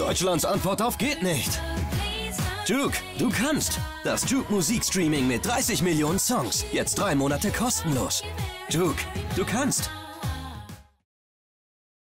Deutschlands Antwort auf geht nicht. Juke, du kannst. Das Juke Musikstreaming mit 30 Millionen Songs. Jetzt 3 Monate kostenlos. Juke, du kannst.